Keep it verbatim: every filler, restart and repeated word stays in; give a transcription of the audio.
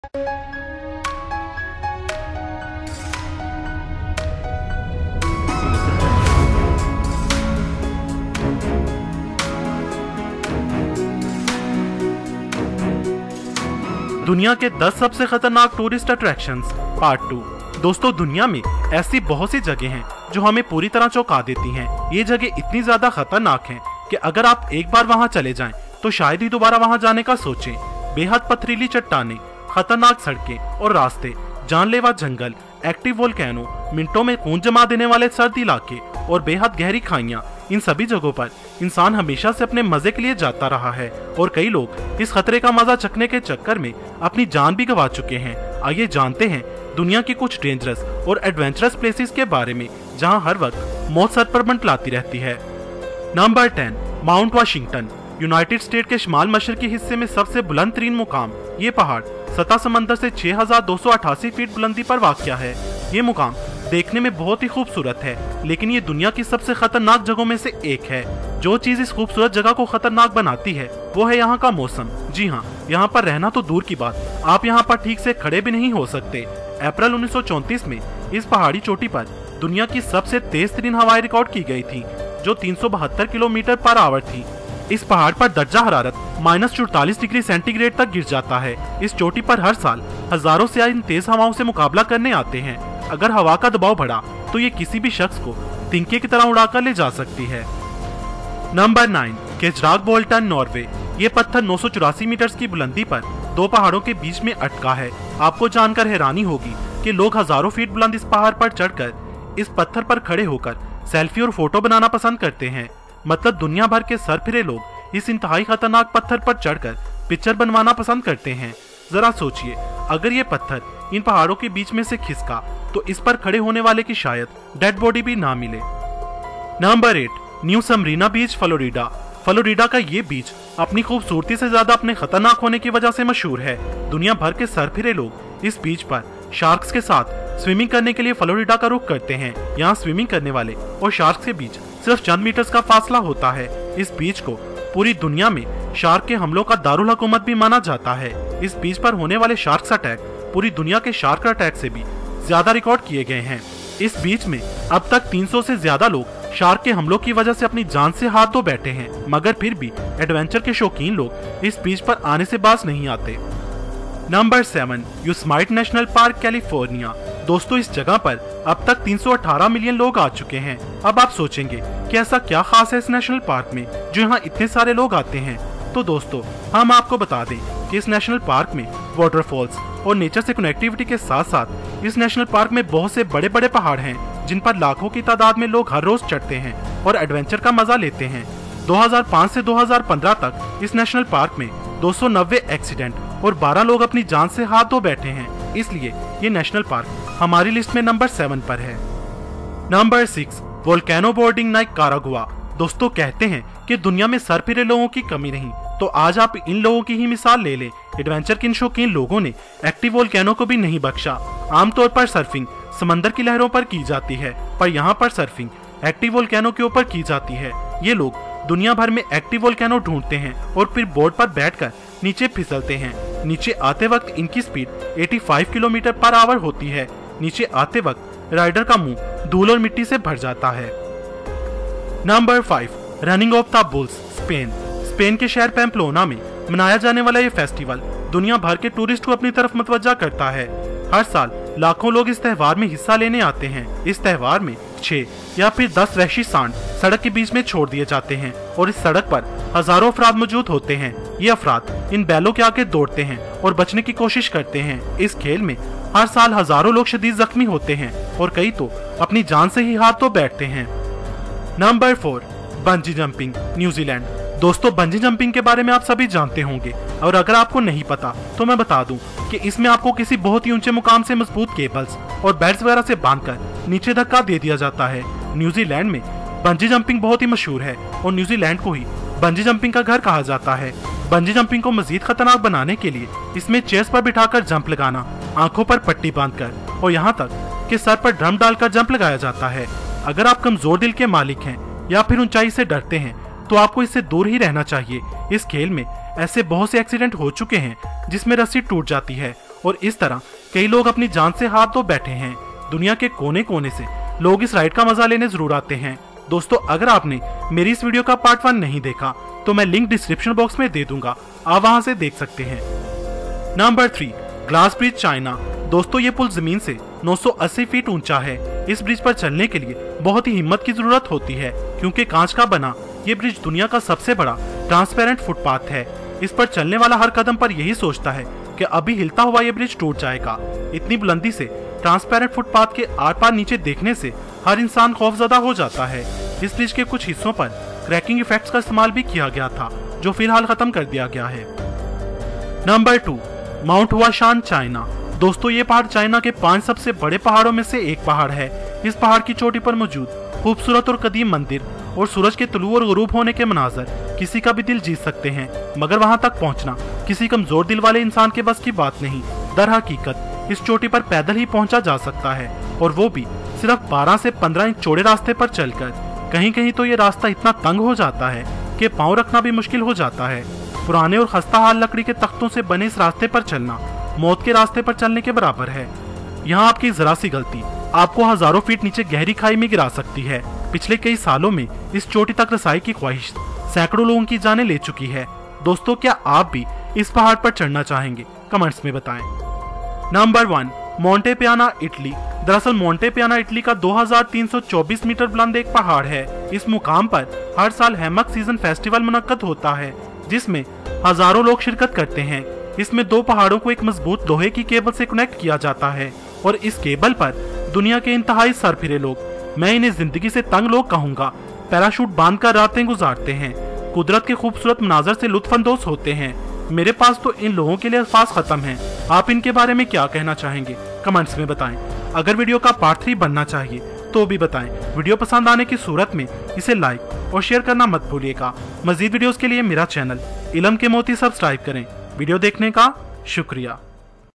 दुनिया के दस सबसे खतरनाक टूरिस्ट अट्रैक्शंस पार्ट टू। दोस्तों, दुनिया में ऐसी बहुत सी जगह हैं जो हमें पूरी तरह चौंका देती हैं। ये जगह इतनी ज्यादा खतरनाक हैं कि अगर आप एक बार वहां चले जाएं तो शायद ही दोबारा वहां जाने का सोचें। बेहद पथरीली चट्टानें, खतरनाक सड़कें और रास्ते, जानलेवा जंगल, एक्टिव वोल्केनो, मिनटों में खून जमा देने वाले सर्द इलाके और बेहद गहरी खाइयां, इन सभी जगहों पर इंसान हमेशा से अपने मजे के लिए जाता रहा है और कई लोग इस खतरे का मजा चखने के चक्कर में अपनी जान भी गंवा चुके हैं। आइए जानते हैं दुनिया की कुछ डेंजरस और एडवेंचरस प्लेसेस के बारे में जहां हर वक्त मौत सर पर मंडलाती रहती है। Number ten, Mount Washington. United State के शिमाल मशरकी हिस्से में सबसे बुलंद तरीन मुकाम। ये पहाड़ सतह समंदर से छह हजार दो सौ अठासी फीट बुलंदी पर वाक़या है। ये मुकाम देखने में बहुत ही खूबसूरत है, लेकिन ये दुनिया की सबसे खतरनाक जगहों में से एक है। जो चीज इस खूबसूरत जगह को खतरनाक बनाती है वो है यहाँ का मौसम। जी हाँ, यहाँ पर रहना तो दूर की बात, आप यहाँ पर ठीक से खड़े भी नहीं हो सकते। अप्रैल उन्नीस सौ चौंतीस में इस पहाड़ी चोटी पर दुनिया की सबसे तेज तरीन हवाएं रिकॉर्ड की गई थी, जो तीन सौ बहत्तर किलोमीटर पर आवर थी। इस पहाड़ पर दर्जा हरारत माइनस चौतालीस डिग्री सेंटीग्रेड तक गिर जाता है। इस चोटी पर हर साल हजारों से इन तेज हवाओं से मुकाबला करने आते हैं। अगर हवा का दबाव बढ़ा तो ये किसी भी शख्स को तिनके की तरह उड़ाकर ले जा सकती है। Number nine, Kjeragbolten, Norway. ये पत्थर नौ सौ चौरासी मीटर की बुलंदी पर दो पहाड़ों के बीच में अटका है। आपको जानकर हैरानी होगी कि लोग हजारों फीट बुलंद इस पहाड़ पर चढ़कर इस पत्थर पर खड़े होकर सेल्फी और फोटो बनाना पसंद करते हैं। मतलब दुनिया भर के सरफिरे लोग इस इंतहाई खतरनाक पत्थर पर चढ़कर पिक्चर बनवाना पसंद करते हैं। जरा सोचिए, अगर ये पत्थर इन पहाड़ों के बीच में से खिसका तो इस पर खड़े होने वाले की शायद डेड बॉडी भी ना मिले। Number eight, New Smyrna Beach, Florida. Florida का ये बीच अपनी खूबसूरती से ज्यादा अपने खतरनाक होने की वजह से मशहूर है। दुनिया भर के सरफिरे लोग इस बीच पर शार्क्स के साथ स्विमिंग करने के लिए फ्लोरिडा का रुख करते हैं। यहाँ स्विमिंग करने वाले और शार्क्स के बीच सिर्फ चंद मीटर्स का फासला होता है। इस बीच को पूरी दुनिया में शार्क के हमलों का दारुल हुकूमत भी माना जाता है। इस बीच पर होने वाले शार्क्स अटैक पूरी दुनिया के शार्क अटैक से भी ज्यादा रिकॉर्ड किए गए हैं। इस बीच में अब तक तीन सौ से ज्यादा लोग शार्क के हमलों की वजह से अपनी जान से हाथ धो बैठे हैं, मगर फिर भी एडवेंचर के शौकीन लोग इस बीच पर आने से बाज नहीं आते। Number seven, Yosemite National Park, California. दोस्तों, इस जगह पर अब तक तीन सौ अठारह मिलियन लोग आ चुके हैं। अब आप सोचेंगे कि ऐसा क्या खास है इस नेशनल पार्क में जो यहाँ इतने सारे लोग आते हैं। तो दोस्तों, हम आपको बता दें कि इस नेशनल पार्क में वाटरफॉल्स और नेचर से कनेक्टिविटी के साथ साथ इस नेशनल पार्क में बहुत से बड़े बड़े पहाड़ हैं जिन पर लाखों की तादाद में लोग हर रोज चढ़ते हैं और एडवेंचर का मजा लेते हैं। दो हज़ार पाँच से दो हज़ार पंद्रह तक इस नेशनल पार्क में दो सौ नब्बे एक्सीडेंट और बारह लोग अपनी जान से हाथ धो बैठे हैं। इसलिए ये नेशनल पार्क हमारी लिस्ट में नंबर सेवन पर है। Number six, volcano boarding, Nicaragua. दोस्तों, कहते हैं कि दुनिया में सरफिरे लोगों की कमी नहीं, तो आज आप इन लोगों की ही मिसाल ले लें। एडवेंचर के इन शौकीन लोगों ने एक्टिव वोल्केनो को भी नहीं बख्शा। आमतौर पर सर्फिंग समंदर की लहरों पर की जाती है, पर यहाँ पर सर्फिंग एक्टिव वोल्केनो के ऊपर की जाती है। ये लोग दुनिया भर में एक्टिव वोल्केनो ढूंढते हैं और फिर बोर्ड पर बैठकर नीचे फिसलते हैं। नीचे आते वक्त इनकी स्पीड पचासी किलोमीटर पर आवर होती है। नीचे आते वक्त राइडर का मुंह धूल और मिट्टी से भर जाता है। Number five, running of the bulls, Spain. Spain के शहर पैम्प्लोना में मनाया जाने वाला ये फेस्टिवल दुनिया भर के टूरिस्ट को अपनी तरफ मतवज्जा करता है। हर साल लाखों लोग इस त्योहार में हिस्सा लेने आते हैं। इस त्योहार में छह या फिर दस वहशी सांड सड़क के बीच में छोड़ दिए जाते हैं और इस सड़क पर हजारों अफराद मौजूद होते हैं। ये अफराद इन बैलों के आगे दौड़ते हैं और बचने की कोशिश करते हैं। इस खेल में हर साल हजारों लोग शदीद जख्मी होते हैं और कई तो अपनी जान से ही हाथ धो बैठते हैं। Number four, bungee jumping, New Zealand. दोस्तों, बंजी जंपिंग के बारे में आप सभी जानते होंगे और अगर आपको नहीं पता तो मैं बता दूं कि इसमें आपको किसी बहुत ही ऊंचे मुकाम से मजबूत केबल्स और बैट्स वगैरह से बांधकर नीचे धक्का दे दिया जाता है। न्यूजीलैंड में बंजी जंपिंग बहुत ही मशहूर है और न्यूजीलैंड को ही बंजी जंपिंग का घर कहा जाता है। बंजी जंपिंग को मजीद खतरनाक बनाने के लिए इसमें चेयर्स पर बिठाकर जंप लगाना, आंखों पर पट्टी बांधकर और यहाँ तक कि सर पर ड्रम डालकर जंप लगाया जाता है। अगर आप कमजोर दिल के मालिक हैं या फिर ऊंचाई से डरते हैं तो आपको इससे दूर ही रहना चाहिए। इस खेल में ऐसे बहुत से एक्सीडेंट हो चुके हैं जिसमें रस्सी टूट जाती है और इस तरह कई लोग अपनी जान से हाथ धो बैठे हैं। दुनिया के कोने कोने से लोग इस राइड का मजा लेने जरूर आते हैं। दोस्तों, अगर आपने मेरी इस वीडियो का पार्ट वन नहीं देखा तो मैं लिंक डिस्क्रिप्शन बॉक्स में दे दूंगा, आप वहां से देख सकते हैं। Number three, glass bridge China. दोस्तों, ये पुल जमीन से नौ सौ अस्सी फीट ऊंचा है। इस ब्रिज पर चलने के लिए बहुत ही हिम्मत की जरूरत होती है, क्योंकि कांच का बना ये ब्रिज दुनिया का सबसे बड़ा ट्रांसपेरेंट फुटपाथ है। इस पर चलने वाला हर कदम पर यही सोचता है कि अभी हिलता हुआ ये ब्रिज टूट जाएगा। इतनी बुलंदी से ट्रांसपेरेंट फुटपाथ के आर पार नीचे देखने से हर इंसान खौफजदा हो जाता है। इस ब्रिज के कुछ हिस्सों पर क्रैकिंग इफेक्ट्स का इस्तेमाल भी किया गया था, जो फिलहाल खत्म कर दिया गया है। Number two, Mount Huashan China. दोस्तों, ये पहाड़ चाइना के पांच सबसे बड़े पहाड़ों में से एक पहाड़ है। इस पहाड़ की चोटी पर मौजूद खूबसूरत और कदीम मंदिर और सूरज के तुलू और गुरूब होने के मनाजर किसी का भी दिल जीत सकते हैं, मगर वहां तक पहुंचना किसी कमजोर दिल वाले इंसान के बस की बात नहीं। दर हकीकत इस चोटी पर पैदल ही पहुंचा जा सकता है, और वो भी सिर्फ बारह से पंद्रह इंच चौड़े रास्ते पर चलकर। कहीं कहीं तो ये रास्ता इतना तंग हो जाता है कि पाँव रखना भी मुश्किल हो जाता है। पुराने और खस्ता हाल लकड़ी के तख्तों से बने इस रास्ते पर चलना मौत के रास्ते पर चलने के बराबर है। यहाँ आपकी जरा सी गलती आपको हजारों फीट नीचे गहरी खाई में गिरा सकती है। पिछले कई सालों में इस चोटी तक रसाई की ख्वाहिश सैकड़ों लोगों की जानें ले चुकी है। दोस्तों, क्या आप भी इस पहाड़ पर चढ़ना चाहेंगे? कमेंट्स में बताएं। Number one, Monte Piana Italy. दरअसल मोंटे पियाना इटली का दो हज़ार तीन सौ चौबीस मीटर बुलंद एक पहाड़ है। इस मुकाम पर हर साल हैमक सीजन फेस्टिवल मुनक्कद होता है, जिसमें हजारों लोग शिरकत करते हैं। इसमें दो पहाड़ों को एक मजबूत लोहे की केबल से कनेक्ट किया जाता है, और इस केबल पर दुनिया के इंतहाई सरफिरे लोग, मैं इन्हें जिंदगी से तंग लोग कहूंगा, पैराशूट बांधकर रातें गुजारते हैं, कुदरत के खूबसूरत मनाजर से लुत्फानंदोज होते हैं। मेरे पास तो इन लोगों के लिए अल्फाज खत्म हैं। आप इनके बारे में क्या कहना चाहेंगे? कमेंट्स में बताएं। अगर वीडियो का पार्ट थ्री बनना चाहिए तो भी बताएं। वीडियो पसंद आने की सूरत में इसे लाइक और शेयर करना मत भूलिएगा। मजीद वीडियोस के लिए मेरा चैनल इलम के मोती सब्सक्राइब करें। वीडियो देखने का शुक्रिया।